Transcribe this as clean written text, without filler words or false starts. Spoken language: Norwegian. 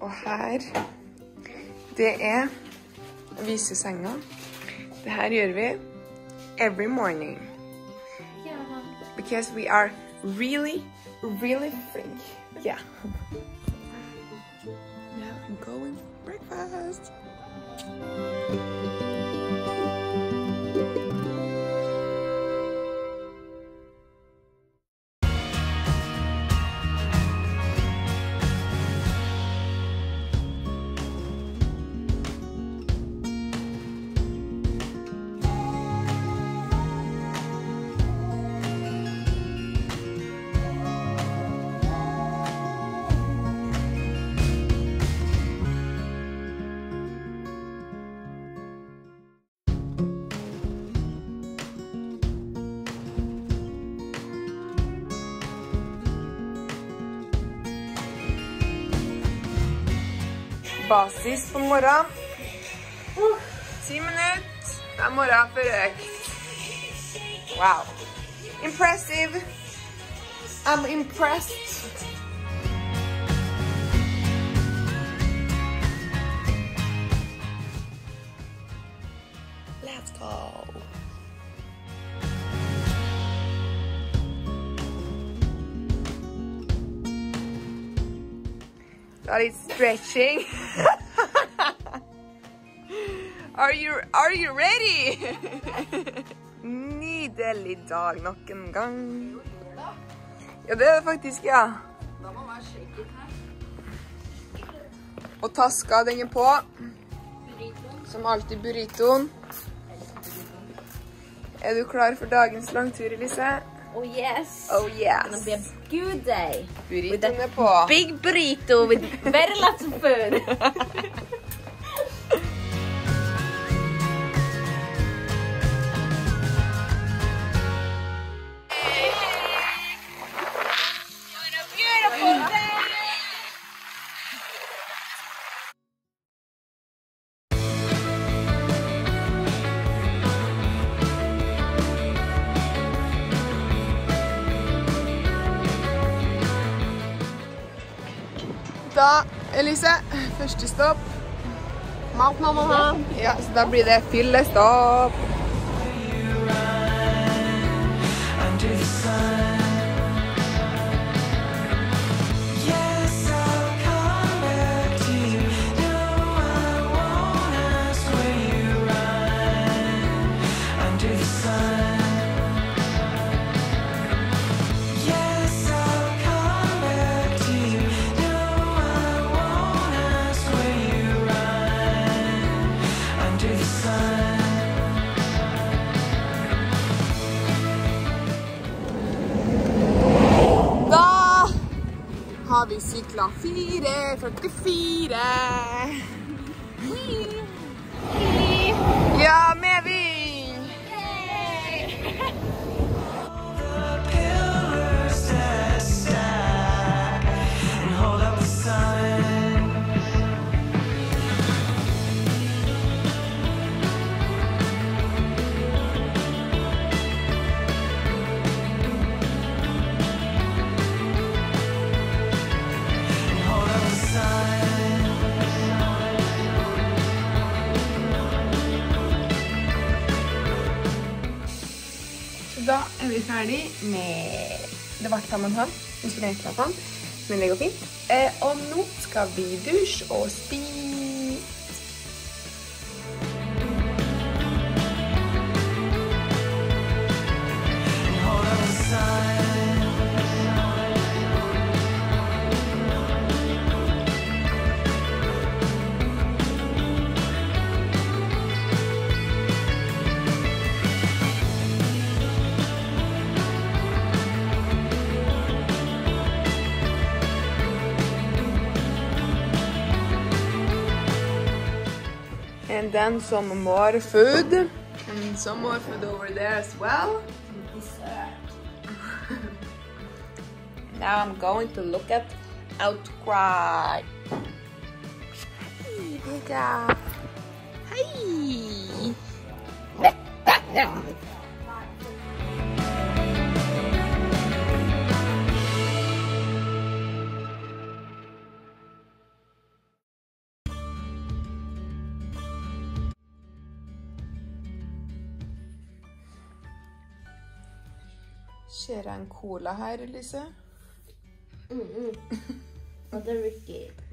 Og her, det visesenga. Det her gjør vi every morning. Because we are really, really free. Yeah. Now I'm going for breakfast. Basis på morgenen. 10 minutter. Det er morgen før økt. Wow. Impressive. I'm impressed. Let's go. That is stretching. Are you ready? Nydelig dag nok en gang. Ja, det er det faktisk, ja. Da må man shake it her. Og taska, den er på. Som alltid burritoen. Er du klar for dagens langtur, Elise? Oh yes. Oh yes. It's gonna be a good day. Burritoen er på. Big burrito with very lots of food. Da, Elise, første stopp. Mat, mamma. Ja, så da blir det fyllestopp. Har vi syklet 4:44. Ja, medvind! Da er vi ferdig med det ble sammenhånd, instrumentklappene, men det går fint. Og nå skal vi dusje og spise. And then some more food. And some more food over there as well. Now I'm going to look at Outcry. Hey, Vega. Hey. Ser jeg en cola her, Elise? Og det er Ricky.